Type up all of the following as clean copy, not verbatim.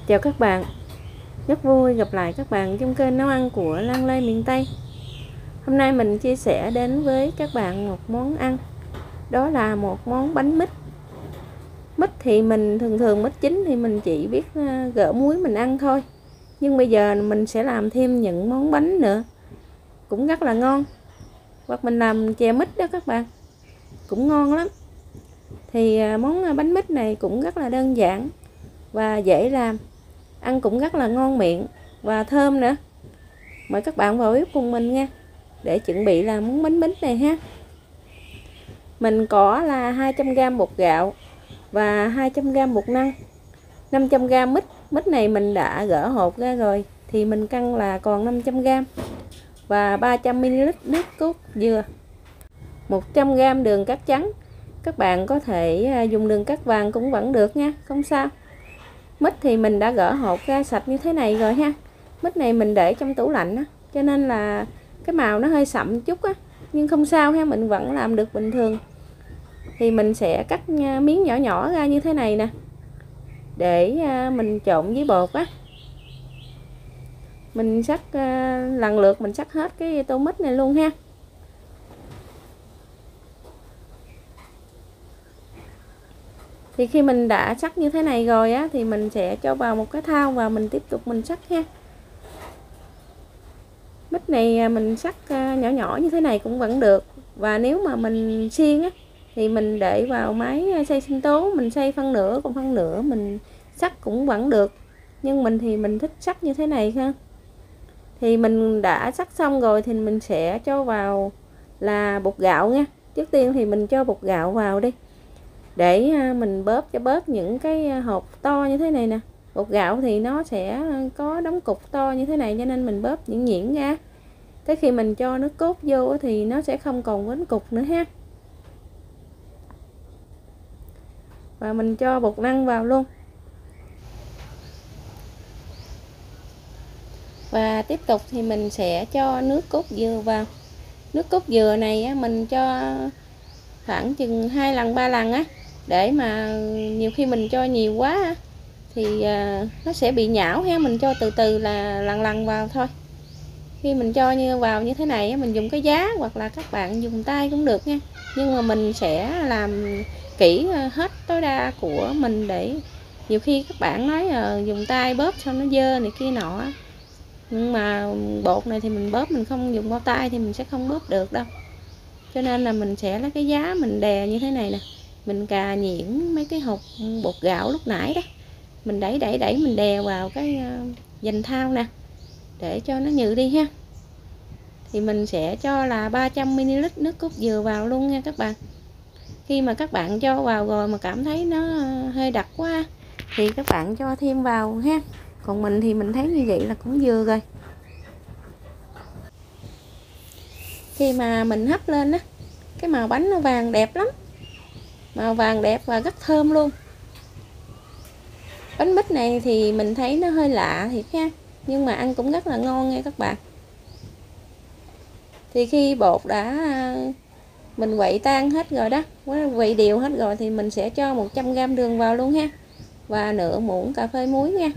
Chào các bạn, rất vui gặp lại các bạn trong kênh nấu ăn của Lan Lê miền Tây. Hôm nay mình chia sẻ đến với các bạn một món ăn, đó là một món bánh mít. Mít thì mình thường mít chín thì mình chỉ biết gỡ muối mình ăn thôi. Nhưng bây giờ mình sẽ làm thêm những món bánh nữa, cũng rất là ngon. Hoặc mình làm chè mít đó các bạn, cũng ngon lắm. Thì món bánh mít này cũng rất là đơn giản và dễ làm, ăn cũng rất là ngon miệng và thơm nữa. Mời các bạn vào bếp cùng mình nha, để chuẩn bị làm món bánh mít này ha. Mình có là 200g bột gạo và 200g bột năng, 500g mít. Mít này mình đã gỡ hột ra rồi thì mình cân là còn 500g, và 300ml nước cốt dừa, 100g đường cát trắng. Các bạn có thể dùng đường cát vàng cũng vẫn được nha, không sao. Mít thì mình đã gỡ hột ra sạch như thế này rồi ha. Mít này mình để trong tủ lạnh á, cho nên là cái màu nó hơi sậm chút á, nhưng không sao ha, mình vẫn làm được bình thường. Thì mình sẽ cắt miếng nhỏ nhỏ ra như thế này nè, để mình trộn với bột á. Mình sắc lần lượt mình sắc hết cái tô mít này luôn ha. Thì khi mình đã sắc như thế này rồi á, thì mình sẽ cho vào một cái thau và mình tiếp tục mình sắc ha. Mít này mình sắc nhỏ nhỏ như thế này cũng vẫn được. Và nếu mà mình xiên á, thì mình để vào máy xay sinh tố, mình xay phân nửa, còn phân nửa mình sắc cũng vẫn được. Nhưng mình thì mình thích sắc như thế này ha. Thì mình đã sắc xong rồi thì mình sẽ cho vào là bột gạo nha. Trước tiên thì mình cho bột gạo vào đi, để mình bóp cho bớt những cái hột to như thế này nè. Bột gạo thì nó sẽ có đống cục to như thế này, cho nên mình bóp nhuyễn nhuyễn ra. Tới khi mình cho nước cốt vô thì nó sẽ không còn bánh cục nữa ha. Và mình cho bột năng vào luôn. Và tiếp tục thì mình sẽ cho nước cốt dừa vào. Nước cốt dừa này mình cho khoảng chừng 2 lần 3 lần á, để mà nhiều khi mình cho nhiều quá thì nó sẽ bị nhão ha. Mình cho từ từ là lần vào thôi. Khi mình cho vào như thế này mình dùng cái giá, hoặc là các bạn dùng tay cũng được nha. Nhưng mà mình sẽ làm kỹ hết tối đa của mình, để nhiều khi các bạn nói dùng tay bóp sao nó dơ này kia nọ. Nhưng mà bột này thì mình bóp, mình không dùng bao tay thì mình sẽ không bóp được đâu. Cho nên là mình sẽ lấy cái giá mình đè như thế này nè. Mình cà nhuyễn mấy cái hột bột gạo lúc nãy đó, mình đẩy mình đè vào cái dành thau nè, để cho nó nhừ đi ha. Thì mình sẽ cho là 300ml nước cốt dừa vào luôn nha các bạn. Khi mà các bạn cho vào rồi mà cảm thấy nó hơi đặc quá thì các bạn cho thêm vào ha. Còn mình thì mình thấy như vậy là cũng vừa rồi. Khi mà mình hấp lên á, cái màu bánh nó vàng đẹp lắm, màu vàng đẹp và rất thơm luôn. Bánh mít này thì mình thấy nó hơi lạ thiệt ha, nhưng mà ăn cũng rất là ngon nha các bạn. Thì khi bột đã mình quậy tan hết rồi đó, quậy đều hết rồi, thì mình sẽ cho 100g đường vào luôn ha, và nửa muỗng cà phê muối nha.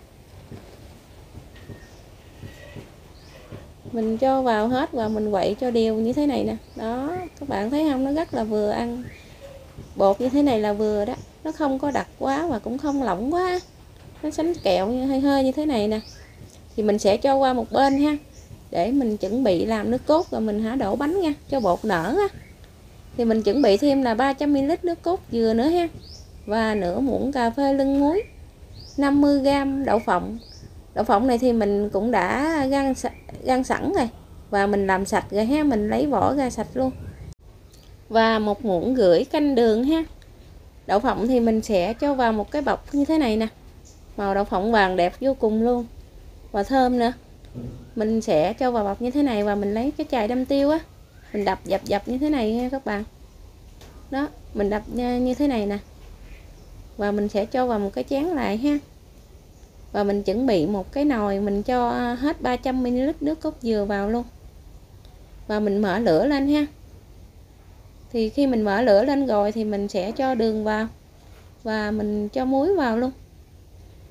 Mình cho vào hết và mình quậy cho đều như thế này nè. Đó, các bạn thấy không, nó rất là vừa ăn. Bột như thế này là vừa đó, nó không có đặc quá và cũng không lỏng quá, nó sánh kẹo như hơi hơi như thế này nè. Thì mình sẽ cho qua một bên ha, để mình chuẩn bị làm nước cốt rồi mình đổ bánh nha, cho bột nở á. Thì mình chuẩn bị thêm là 300ml nước cốt dừa nữa ha, và nửa muỗng cà phê lưng muối, 50g đậu phộng. Đậu phộng này thì mình cũng đã rang sẵn rồi, và mình làm sạch rồi ha, mình lấy vỏ ra sạch luôn. Và 1,5 muỗng canh đường ha. Đậu phộng thì mình sẽ cho vào một cái bọc như thế này nè. Màu đậu phộng vàng đẹp vô cùng luôn, và thơm nữa. Mình sẽ cho vào bọc như thế này, và mình lấy cái chày đâm tiêu á, mình đập dập như thế này nha các bạn. Đó, mình đập như thế này nè. Và mình sẽ cho vào một cái chén lại ha. Và mình chuẩn bị một cái nồi, mình cho hết 300ml nước cốt dừa vào luôn. Và mình mở lửa lên ha. Thì khi mình mở lửa lên rồi thì mình sẽ cho đường vào, và mình cho muối vào luôn.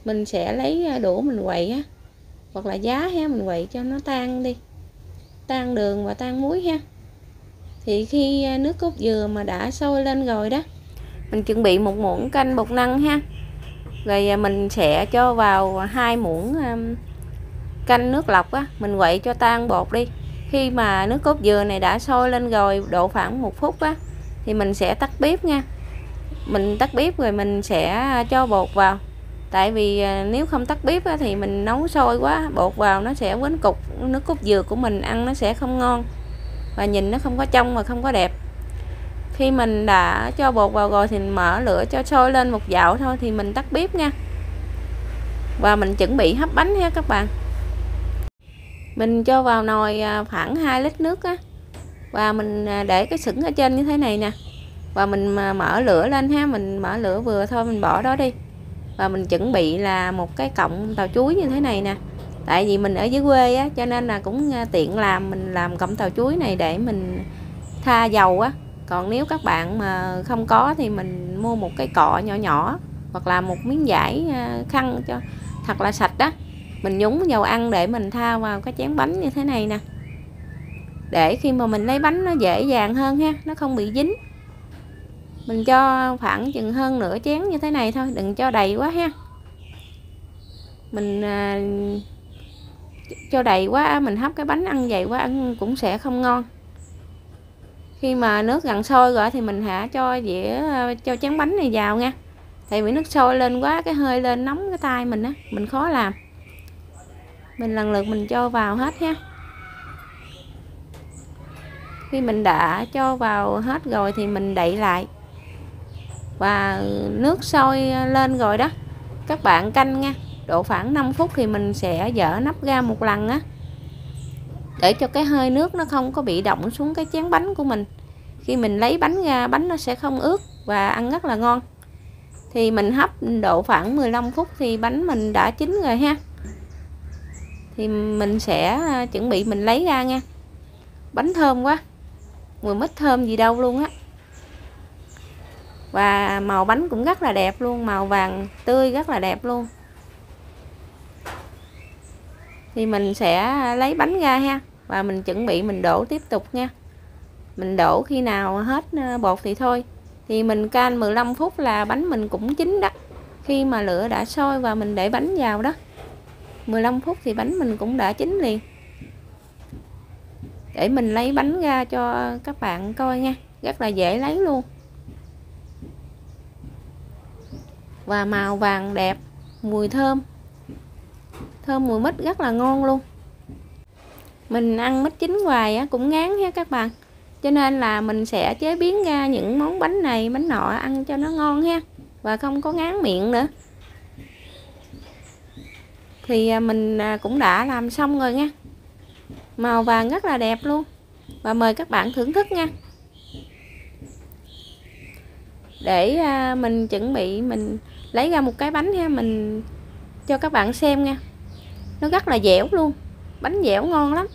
mình sẽ lấy đũa mình quậy á, hoặc là giá ha, mình quậy cho nó tan đi, tan đường và tan muối ha. Thì khi nước cốt dừa mà đã sôi lên rồi đó, mình chuẩn bị một muỗng canh bột năng ha. Rồi mình sẽ cho vào 2 muỗng canh nước lọc á, mình quậy cho tan bột đi. Khi mà nước cốt dừa này đã sôi lên rồi độ khoảng 1 phút á, thì mình sẽ tắt bếp nha. Mình tắt bếp rồi mình sẽ cho bột vào. Tại vì nếu không tắt bếp á, thì mình nấu sôi quá, bột vào nó sẽ quánh cục, nước cốt dừa của mình ăn nó sẽ không ngon và nhìn nó không có trong và không có đẹp. Khi mình đã cho bột vào rồi thì mình mở lửa cho sôi lên một dạo thôi thì mình tắt bếp nha. Và mình chuẩn bị hấp bánh ha các bạn. Mình cho vào nồi khoảng 2 lít nước á, và mình để cái sửng ở trên như thế này nè. Và mình mở lửa lên ha, mình mở lửa vừa thôi, mình bỏ đó đi. Và mình chuẩn bị là một cái cọng tàu chuối như thế này nè. Tại vì mình ở dưới quê á, cho nên là cũng tiện làm, mình làm cọng tàu chuối này để mình tha dầu á. Còn nếu các bạn mà không có thì mình mua một cái cọ nhỏ nhỏ, hoặc là một miếng vải khăn cho thật là sạch đó, mình nhúng dầu ăn để mình tha vào cái chén bánh như thế này nè, để khi mà mình lấy bánh nó dễ dàng hơn ha, nó không bị dính. Mình cho khoảng chừng hơn nửa chén như thế này thôi, đừng cho đầy quá ha. Mình cho đầy quá mình hấp cái bánh ăn dày quá ăn cũng sẽ không ngon. Khi mà nước gần sôi rồi thì mình hạ cho dĩa, cho chén bánh này vào nha. Tại vì nước sôi lên quá, cái hơi lên nóng cái tay mình á, mình khó làm. Mình lần lượt mình cho vào hết ha. Khi mình đã cho vào hết rồi thì mình đậy lại. Và nước sôi lên rồi đó, các bạn canh nha, độ khoảng 5 phút thì mình sẽ dỡ nắp ra một lần á, để cho cái hơi nước nó không có bị đọng xuống cái chén bánh của mình. Khi mình lấy bánh ra, bánh nó sẽ không ướt và ăn rất là ngon. Thì mình hấp độ khoảng 15 phút thì bánh mình đã chín rồi ha. Thì mình sẽ chuẩn bị mình lấy ra nha. Bánh thơm quá, mùi mít thơm gì đâu luôn á. Và màu bánh cũng rất là đẹp luôn, màu vàng tươi rất là đẹp luôn. Thì mình sẽ lấy bánh ra ha, và mình chuẩn bị mình đổ tiếp tục nha. Mình đổ khi nào hết bột thì thôi. Thì mình canh 15 phút là bánh mình cũng chín đó. Khi mà lửa đã sôi và mình để bánh vào đó, 15 phút thì bánh mình cũng đã chín liền. Để mình lấy bánh ra cho các bạn coi nha, rất là dễ lấy luôn. Và màu vàng đẹp, mùi thơm, mùi mít rất là ngon luôn. Mình ăn mít chín hoài á, cũng ngán ha các bạn. Cho nên là mình sẽ chế biến ra những món bánh này, bánh nọ ăn cho nó ngon ha, và không có ngán miệng nữa. Thì mình cũng đã làm xong rồi nha. Màu vàng rất là đẹp luôn. Và mời các bạn thưởng thức nha. Để mình chuẩn bị mình lấy ra một cái bánh ha, mình cho các bạn xem nha. Nó rất là dẻo luôn, bánh dẻo ngon lắm,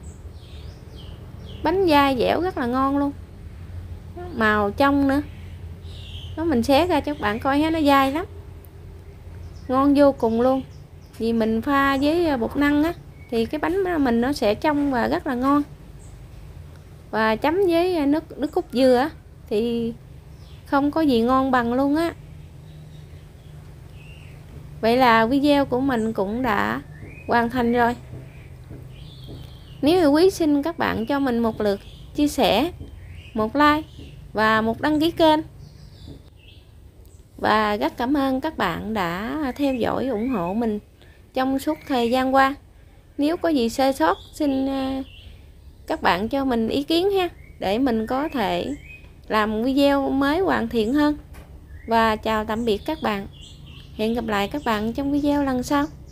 bánh dai dẻo rất là ngon luôn, màu trong nữa. Nó mình xé ra cho các bạn coi ha, nó dai lắm, ngon vô cùng luôn. Vì mình pha với bột năng á, thì cái bánh mình nó sẽ trong và rất là ngon. Và chấm với nước cốt dừa á, thì không có gì ngon bằng luôn á. Vậy là video của mình cũng đã hoàn thành rồi. Nếu yêu quý xin các bạn cho mình một lượt chia sẻ, một like và một đăng ký kênh. Và rất cảm ơn các bạn đã theo dõi ủng hộ mình trong suốt thời gian qua. Nếu có gì sơ sót xin các bạn cho mình ý kiến ha, để mình có thể làm video mới hoàn thiện hơn. Và chào tạm biệt các bạn. Hẹn gặp lại các bạn trong video lần sau.